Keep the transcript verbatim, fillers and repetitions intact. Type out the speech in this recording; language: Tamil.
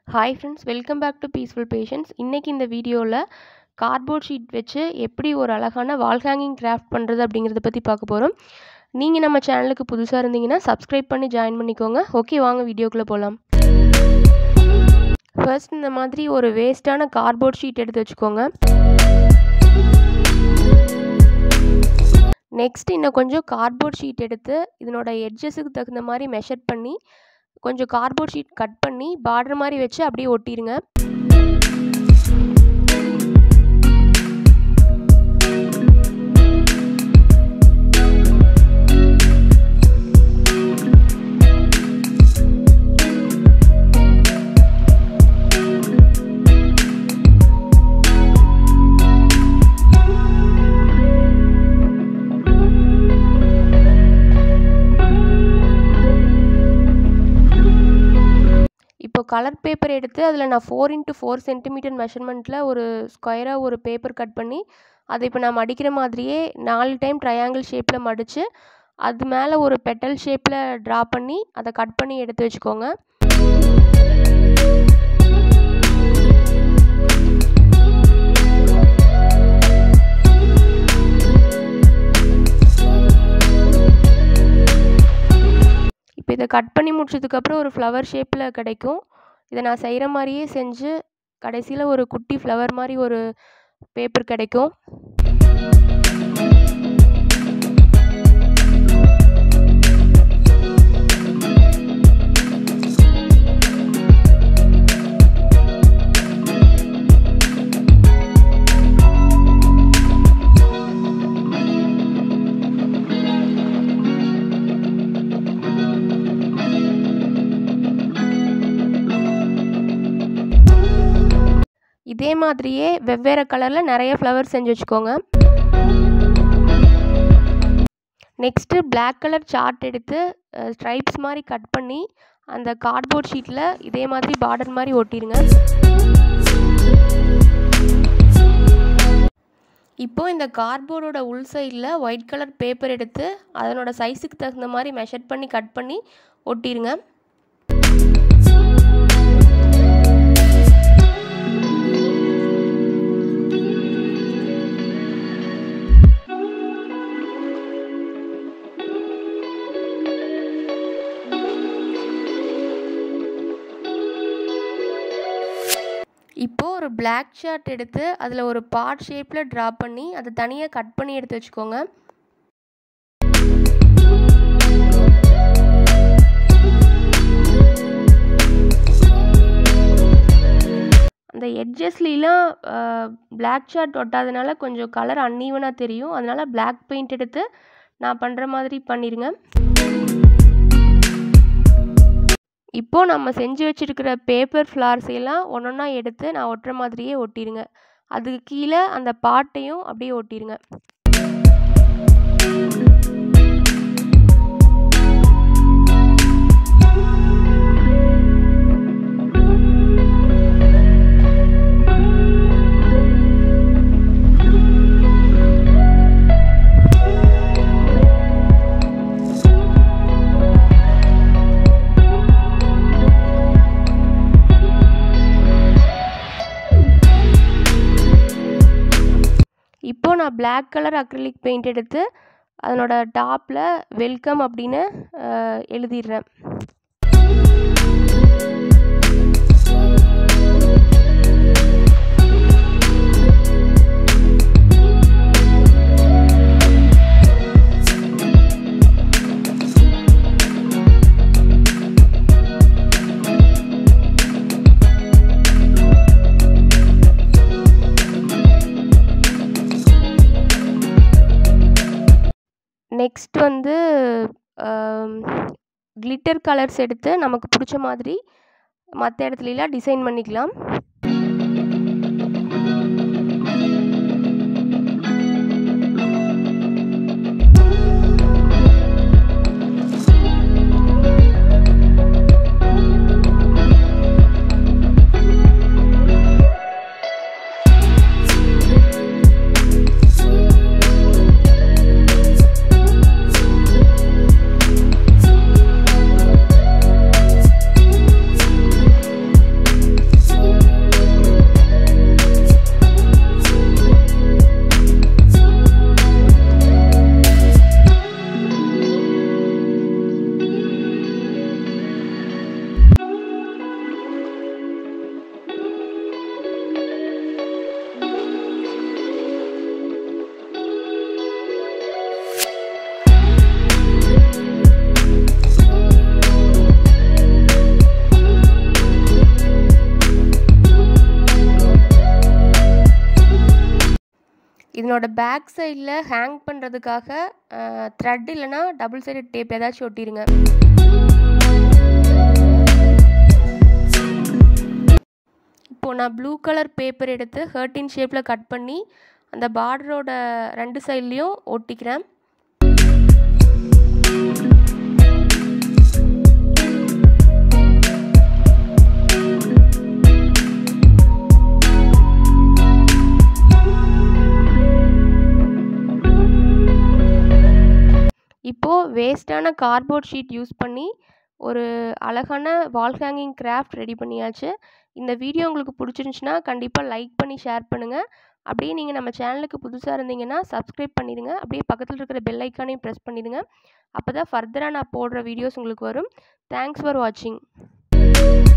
Hi friends, welcome back to Peaceful Patience. இன்னைக்கு இந்த வீடியோல கார்ட்போர்ட் ஷீட் வச்சு எப்படி ஒரு அழகான வால் ஹேங்கிங் கிராஃப்ட் பண்றது அப்படிங்கறத பத்தி பார்க்க போறோம். நீங்க நம்ம சேனலுக்கு புதுசா இருந்தீங்கன்னா Subscribe பண்ணி ஜாயின் பண்ணிக்கோங்க. ஓகே, வாங்க வீடியோக்குள்ள போலாம். ஃபர்ஸ்ட் இந்த மாதிரி ஒரு வேஸ்டான கார்ட்போர்ட் ஷீட் எடுத்து வச்சுக்கோங்க. நெக்ஸ்ட் இன்னும் கொஞ்சம் கார்ட்போர்ட் ஷீட் எடுத்து இதனோட எட்ஜஸ்க்கு தகுந்த மாதிரி மெஷர் பண்ணி கொஞ்சம் கார்ட்போர்ட் ஷீட் கட் பண்ணி பார்டர் மாதிரி வச்சு அப்படியே ஒட்டிடுங்க. இப்போ கலர் பேப்பர் எடுத்து அதில் நான் ஃபோர் இன்ட்டு ஃபோர் சென்டிமீட்டர் மெஷர்மெண்ட்டில் ஒரு ஸ்கொயராக ஒரு பேப்பர் கட் பண்ணி அதை இப்போ நான் மடிக்கிற மாதிரியே நாலு டைம் ட்ரையாங்கிள் ஷேப்பில் மடித்து அது மேலே ஒரு பெட்டல் ஷேப்பில் ட்ரா பண்ணி அதை கட் பண்ணி எடுத்து வச்சுக்கோங்க. இப்போ இதை கட் பண்ணி முடிச்சதுக்கப்புறம் ஒரு ஃப்ளவர் ஷேப்பில் கிடைக்கும். இதை நான் செய்கிற மாதிரியே செஞ்சு கடைசியில் ஒரு குட்டி ஃப்ளவர் மாதிரி ஒரு பேப்பர் கிடைக்கும். இதே மாதிரியே வெவ்வேறு கலரில் நிறைய ஃப்ளவர் செஞ்சு வச்சுக்கோங்க. நெக்ஸ்ட்டு பிளாக் கலர் சார்ட் எடுத்து ஸ்ட்ரைப்ஸ் மாதிரி கட் பண்ணி அந்த கார்ட்போர்ட் ஷீட்டில் இதே மாதிரி பார்டர் மாதிரி ஒட்டிடுங்க. இப்போ இந்த கார்ட்போர்டோட உள் சைடில் ஒயிட் கலர் பேப்பர் எடுத்து அதனோட சைஸுக்கு தகுந்த மாதிரி மெஷர் பண்ணி கட் பண்ணி ஒட்டிடுங்க. இப்போது ஒரு பிளாக் சார்ட் எடுத்து அதில் ஒரு பார்ட் ஷேப்பில் ட்ரா பண்ணி அதை தனியாக கட் பண்ணி எடுத்து வச்சுக்கோங்க. அந்த எட்ஜஸ்லாம் பிளாக் சார்ட் ஒட்டாதனால கொஞ்சம் கலர் அன்ஈவனாக தெரியும். அதனால் பிளாக் பெயிண்ட் எடுத்து நான் பண்ணுற மாதிரி பண்ணிடுங்க. இப்போது நம்ம செஞ்சு வச்சுருக்கிற பேப்பர் ஃப்ளார்ஸ் எல்லாம் ஒன்று ஒன்றா எடுத்து நான் ஒட்டுற மாதிரியே ஒட்டிடுங்க. அதுக்கு கீழே அந்த பாட்டையும் அப்படியே ஒட்டிடுங்க. இப்போது நான் பிளாக் கலர் அக்ரிலிக் பெயிண்ட் எடுத்து அதனோட டாப்பில் வெல்கம் அப்படின்னு எழுதிடுறேன். நெக்ஸ்ட் வந்து கிளிட்டர் கலர்ஸ் எடுத்து நமக்கு பிடிச்ச மாதிரி மற்ற இடத்துலலாம் டிசைன் பண்ணிக்கலாம். இதனோட பேக் சைடில் ஹேங் பண்ணுறதுக்காக த்ரெட் இல்லைனா டபுள் சைடட் டேப் ஏதாச்சும் ஒட்டிடுங்க. இப்போது நான் ப்ளூ கலர் பேப்பர் எடுத்து ஹர்ட்டின் ஷேப்பில் கட் பண்ணி அந்த பார்டரோட ரெண்டு சைட்லேயும் ஒட்டிக்கிறேன். இப்போது வேஸ்ட்டான கார்ட்போர்ட் ஷீட் யூஸ் பண்ணி ஒரு அழகான வால் ஹேங்கிங் கிராஃப்ட் ரெடி பண்ணியாச்சு. இந்த வீடியோ உங்களுக்கு பிடிச்சிருந்துச்சுன்னா கண்டிப்பாக லைக் பண்ணி ஷேர் பண்ணுங்கள். அப்படியே நீங்கள் நம்ம சேனலுக்கு புதுசாக இருந்தீங்கன்னா சப்ஸ்கிரைப் பண்ணிடுங்க. அப்படியே பக்கத்தில் இருக்கிற பெல் ஐக்கானையும் ப்ரெஸ் பண்ணிடுங்க. அப்போ தான் ஃபர்தராக நான் போடுற வீடியோஸ் உங்களுக்கு வரும். தேங்க்ஸ் ஃபார் வாட்சிங்.